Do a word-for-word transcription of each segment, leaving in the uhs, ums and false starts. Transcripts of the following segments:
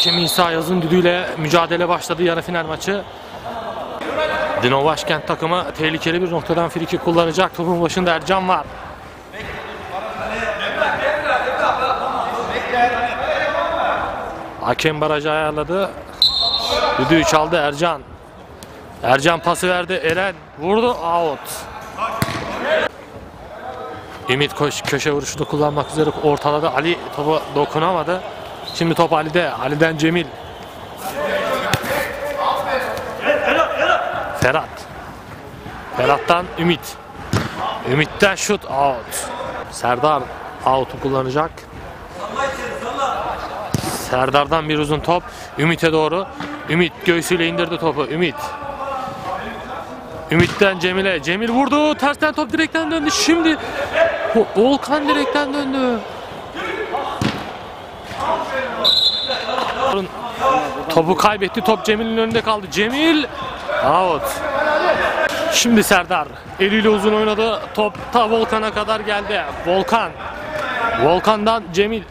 Hakem İsa Yaz'ın düdüğüyle mücadele başladı yarı final maçı. Dinamo Başkent takımı tehlikeli bir noktadan friki kullanacak. Topun başında Ercan var. Hakem barajı ayarladı. Düdüğü çaldı Ercan. Ercan pası verdi. Eren vurdu. Out. Ümit koş, köşe vuruşunu kullanmak üzere ortaladı. Ali topa dokunamadı. Şimdi top Ali'de. Ali'den Cemil. Ferhat. Ferhat'tan Ümit. Ümit'ten şut. Out. Serdar out'u kullanacak. Serdar'dan bir uzun top. Ümit'e doğru. Ümit göğsüyle indirdi topu. Ümit. Ümit'ten Cemil'e. Cemil vurdu. Tersten top direkten döndü. Şimdi Volkan direkten döndü. Topu kaybetti. Top Cemil'in önünde kaldı. Cemil out. Şimdi Serdar eliyle uzun oynadı. Top ta Volkan'a kadar geldi. Volkan. Volkan'dan Cemil.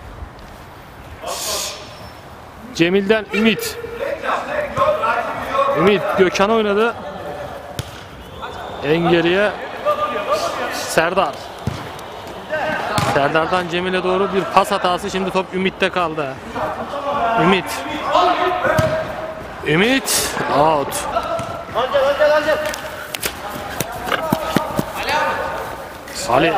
Cemil'den Ümit. Ümit Gökhan oynadı. En geriye Serdar. Serdar'dan Cemil'e doğru bir pas hatası. Şimdi top Ümit'te kaldı. Ümit. Ümit out. Ali.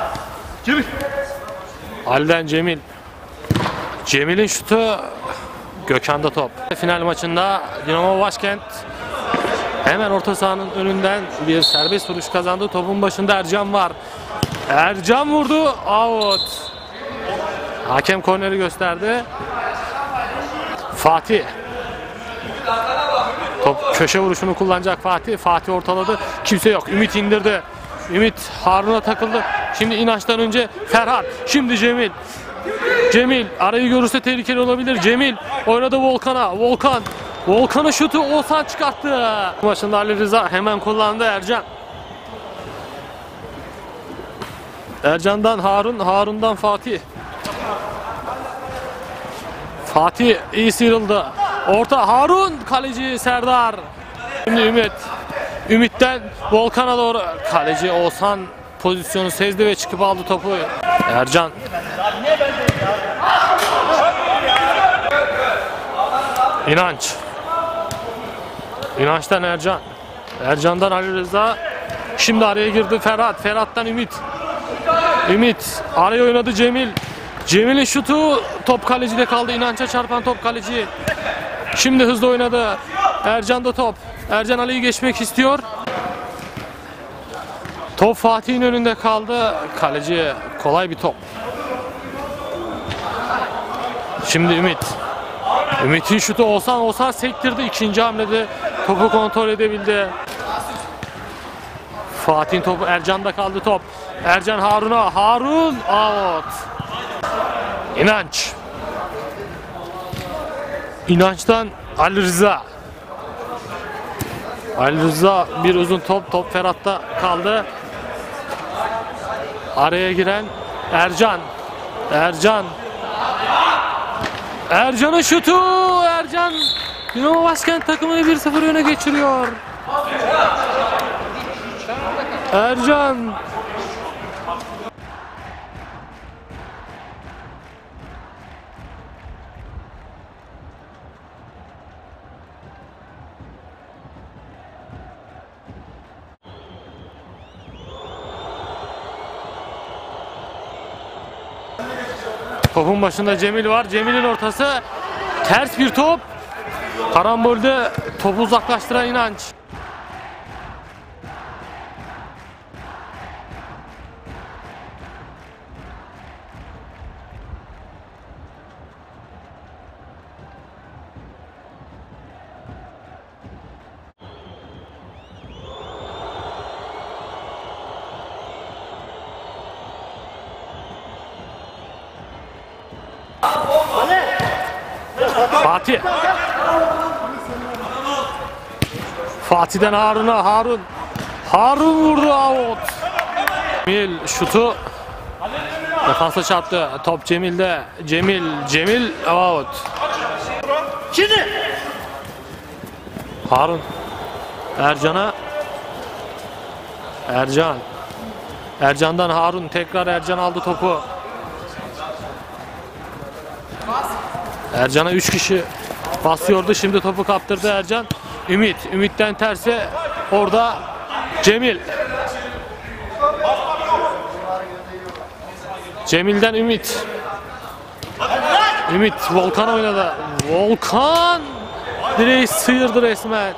Ali'den Cemil. Cemil'in şutu Gökhan'da top. Final maçında Dinamo Başkent hemen orta sahanın önünden bir serbest vuruş kazandı. Topun başında Ercan var. Ercan vurdu. Out. Hakem korneri gösterdi. Fatih. Top köşe vuruşunu kullanacak Fatih. Fatih ortaladı. Kimse yok. Ümit indirdi. Ümit Harun'a takıldı. Şimdi İnanç'tan önce Ferhat. Şimdi Cemil. Cemil arayı görürse tehlikeli olabilir. Cemil oynadı Volkan'a. Volkan. Volkan'ın şutu Oğuzhan çıkarttı. Başında Ali Rıza hemen kullandı Ercan. Ercan'dan Harun. Harun'dan Fatih. Fatih iyi sıyrıldı. Orta Harun. Kaleci Serdar. Şimdi Ümit. Ümit'ten Volkan'a doğru. Kaleci Oğuzhan pozisyonu sezdi ve çıkıp aldı topu. Ercan. İnanç. İnanç'tan Ercan. Ercan'dan Ali Rıza. Şimdi araya girdi Ferhat. Ferhat'tan Ümit. Ümit. Araya oynadı Cemil. Cemil'in şutu top kalecide kaldı. İnanç'a çarpan top kaleci. Şimdi hızlı oynadı. Ercan'da top. Ercan Ali'yi geçmek istiyor. Top Fatih'in önünde kaldı. Kaleci kolay bir top. Şimdi Ümit. Ümit'in şutu Oğuzhan. Oğuzhan sektirdi. İkinci hamlede topu kontrol edebildi. Fatih'in topu Ercan'da kaldı top. Ercan Harun'a. Harun out. İnanç. İnanç'tan Ali Rıza. Ali Rıza bir uzun top. Top Ferhat'ta kaldı. Araya giren Ercan. Ercan. Ercan'ın şutu. Ercan Dinamo Başkent takımını bir sıfır öne geçiriyor. Ercan. Topun başında Cemil var. Cemil'in ortası. Ters bir top. Karambolde topu uzaklaştıran İnanç. Fatih. Fatih'den Harun'a. Harun. Harun vurdu out. Cemil şutu defansa çarptı. Top Cemil'de. Cemil. Cemil out. Şimdi. Harun. Ercan'a. Ercan. Ercan'dan Harun. Tekrar Ercan aldı topu. Ercan'a üç kişi basıyordu. Şimdi topu kaptırdı Ercan. Ümit. Ümit'ten terse orada Cemil. Cemil'den Ümit. Ümit Volkan oynadı. Volkan direği sıyırdı resmen.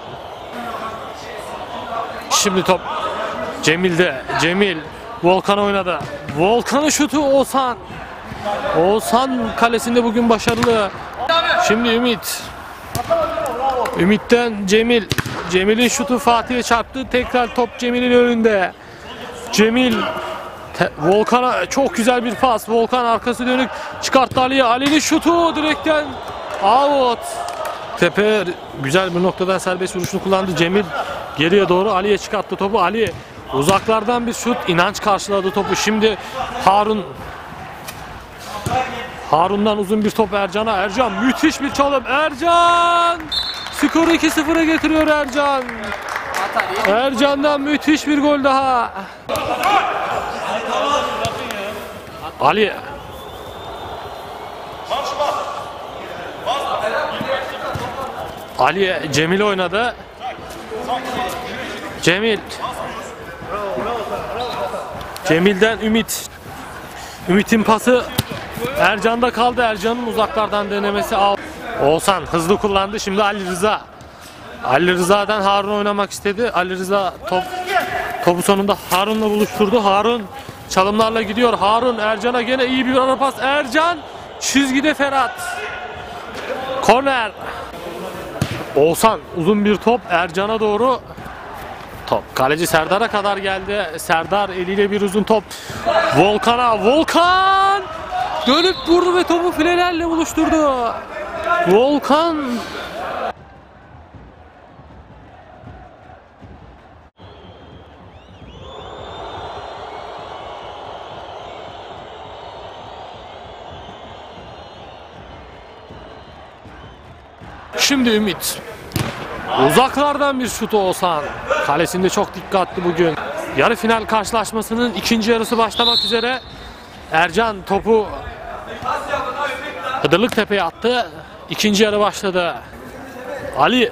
Şimdi top Cemil'de. Cemil Volkan oynadı. Volkan'ın şutu Oğuzhan. Oğuzhan kalesinde bugün başarılı. Şimdi Ümit. Ümit'ten Cemil. Cemil'in şutu Fatih'e çarptı. Tekrar top Cemil'in önünde. Cemil Volkan'a çok güzel bir pas. Volkan arkası dönük çıkarttı Ali'ye. Ali'nin şutu direkten out. Tepe güzel bir noktadan serbest vuruşunu kullandı. Cemil geriye doğru Ali'ye çıkarttı topu. Ali uzaklardan bir şut. İnanç karşıladı topu. Şimdi Harun. Harun'dan uzun bir top Ercan'a. Ercan müthiş bir çalım. Ercan skoru iki sıfıra getiriyor Ercan. Ercan'dan müthiş bir gol daha. Ali. Ali Cemil oynadı. Cemil. Cemil'den Ümit. Ümit'in pası Ercan'da kaldı. Ercan'ın uzaklardan denemesi out. Oğuzhan hızlı kullandı. Şimdi Ali Rıza. Ali Rıza'dan Harun oynamak istedi. Ali Rıza top topu sonunda Harun'la buluşturdu. Harun çalımlarla gidiyor. Harun Ercan'a gene iyi bir ara pas. Ercan çizgide Ferhat. Korner. Oğuzhan uzun bir top Ercan'a doğru. Top kaleci Serdar'a kadar geldi. Serdar eliyle bir uzun top. Volkan'a. Volkan dönüp vurdu ve topu filelerle buluşturdu. Volkan. Şimdi Ümit. Uzaklardan bir şutu Oğuzhan. Kalesinde çok dikkatli bugün. Yarı final karşılaşmasının ikinci yarısı başlamak üzere. Ercan topu Hıdırlıktepe'ye attı. İkinci yarı başladı. Ali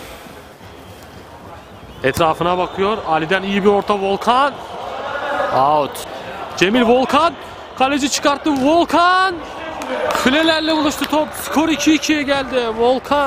etrafına bakıyor. Ali'den iyi bir orta Volkan. Out. Cemil Volkan. Kaleci çıkarttı Volkan. Filelerle buluştu top. Skor iki ikiye geldi. Volkan.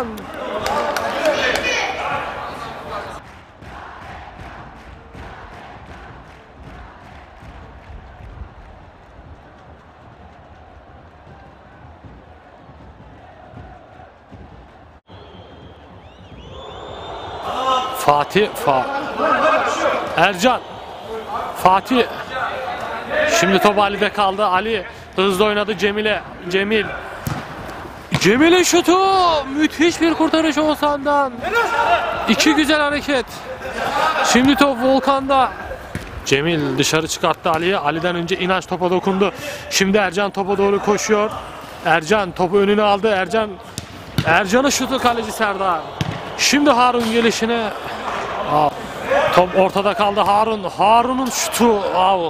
Fatih. Fa Ercan. Fatih. Şimdi top Ali'de kaldı. Ali hızlı oynadı Cemil'e. Cemil. Cemil'in şutu. Müthiş bir kurtarış Oğuzhan'dan. İki güzel hareket. Şimdi top Volkan'da. Cemil dışarı çıkarttı Ali'ye. Ali'den önce İnanç topa dokundu. Şimdi Ercan topa doğru koşuyor. Ercan topu önüne aldı. Ercan Ercan'ın şutu kaleci Serdar. Şimdi Harun gelişine. Aa, top ortada kaldı Harun. Harun'un şutu out.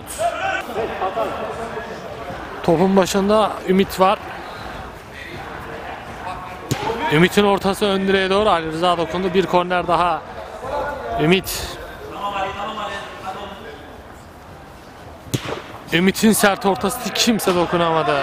Topun başında Ümit var. Ümit'in ortası ön direğe doğru. Ali Rıza dokundu. Bir korner daha. Ümit. Ümit'in sert ortası kimse dokunamadı.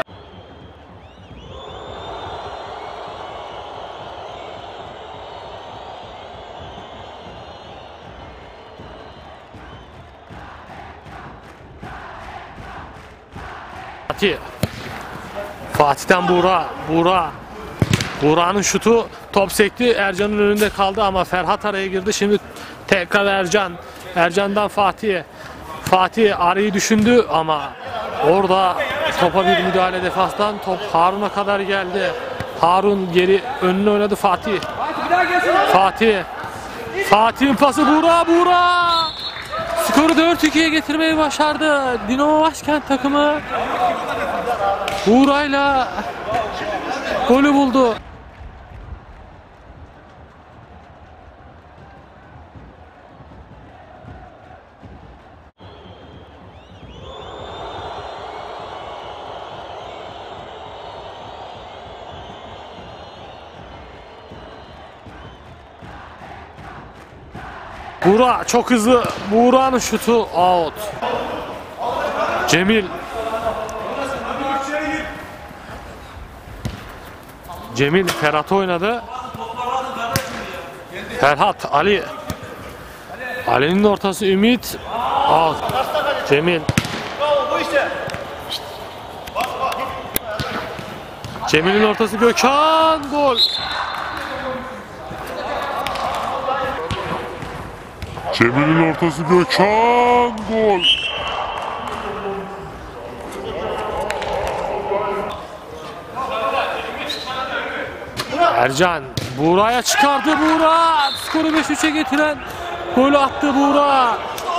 Fatih. Fatih'ten Buğra. Buğra. Buğra'nın şutu top sekti. Ercan'ın önünde kaldı ama Ferhat araya girdi. Şimdi tekrar Ercan. Ercan'dan Fatih'e. Fatih arayı düşündü ama orada topa bir müdahale defanstan. Top Harun'a kadar geldi. Harun geri önüne oynadı Fatih. Fatih. Fatih'in pası Buğra. Buğra. Skoru dört ikiye getirmeyi başardı. Dinamo Başkent takımı Buğra'yla golü buldu. Buğra çok hızlı. Buğra'nın şutu out. Cemil. Cemil Ferhat oynadı. Ferhat, Ali. Ali'nin ortası Ümit. Out. Cemil. Cemil'in ortası Gökhan. Gol. Cemil'in ortası Gökhan. Gol. Ercan Buğra'ya çıkardı. Buğra skoru beş üçe getiren golü attı Buğra.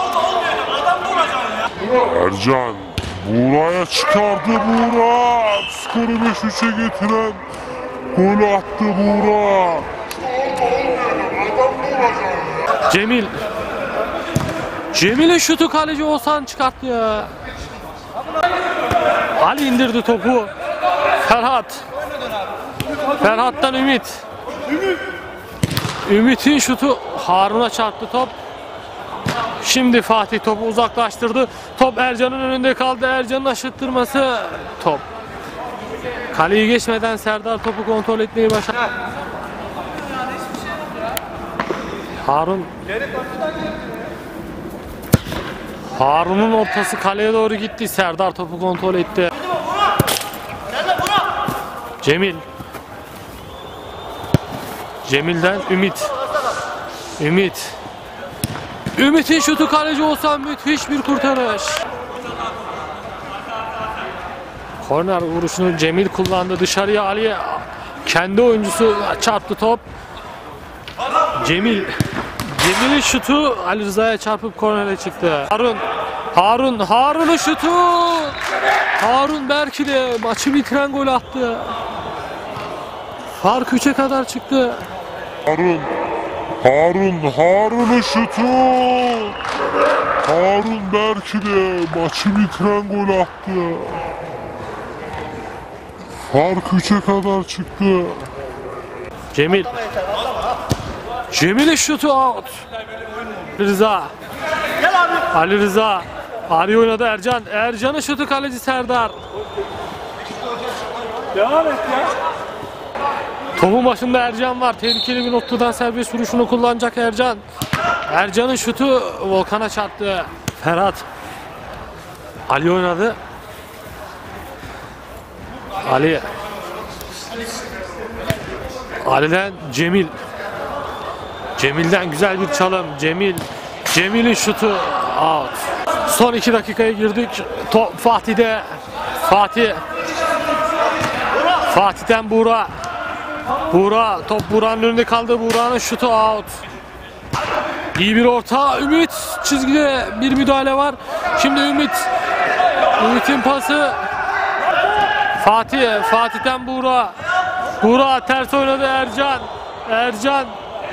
Ercan Buğra'ya çıkardı. Buğra skoru beş üçe getiren golü attı Buğra. Cemil. Cemil'in şutu kaleci Oğuzhan çıkarttı ya. Ali indirdi topu. Ferhat. Ferhat'tan Ümit. Ümit'in şutu Harun'a çarptı top. Şimdi Fatih topu uzaklaştırdı. Top Ercan'ın önünde kaldı. Ercan'ın aşıttırması top. Kaleyi geçmeden Serdar topu kontrol etmeyi başardı. Harun. Harun'un ortası kaleye doğru gitti. Serdar topu kontrol etti. Cemil. Cemil'den Ümit. Ümit. Ümit'in şutu kaleci olsa müthiş bir kurtarış. Korner vuruşunu Cemil kullandı. Dışarıya Ali kendi oyuncusu çarptı top. Cemil. Cemil'in şutu Ali Rıza'ya çarpıp kornere çıktı. Harun. Harun. Harun'un şutu. Harun belki de maçı bitiren gol attı. Fark üçe kadar çıktı. Harun. Harun. Harun'un şutu. Harun belki de maçı bitiren gol attı. Fark üçe kadar çıktı. Cemil. Cemil'in şutu out. Rıza. Ali Rıza. Ari oynadı Ercan. Ercan'ın şutu kaleci Serdar. Devam et ya. Topun başında Ercan var. Tehlikeli bir noktadan serbest vuruşunu kullanacak Ercan. Ercan'ın şutu Volkan'a çarptı. Ferhat. Ali oynadı. Ali. Ali'den Cemil. Cemil'den güzel bir çalım. Cemil. Cemil'in şutu out. Son iki dakikaya girdik. Top Fatih'de. Fatih. Fatih'ten Buğra. Buğra. Top Buğra'nın önünde kaldı. Buğra'nın şutu out. İyi bir orta. Ümit çizgide bir müdahale var. Şimdi Ümit. Ümit'in pası. Fatih. Fatih'ten Buğra. Buğra ters oynadı Ercan. Ercan.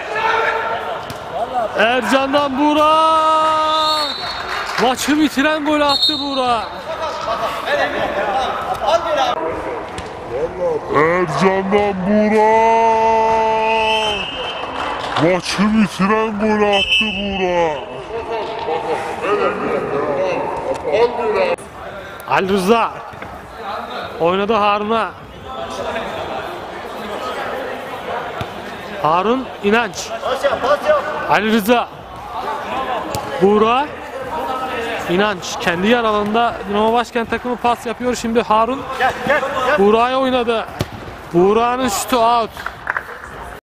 Ercan'dan Buğra. Maçı bitiren gol attı Buğra. Ercan'dan Buğra. Maçı bitiren gol attı Buğra. Ali Rıza. Oynadı Harun'a. Harun İnanç. Ali Rıza. Buğra. İnanç kendi yer alanında Dinamo Başkent takımı pas yapıyor. Şimdi Harun Buğra'ya oynadı. Buğra'nın şutu out.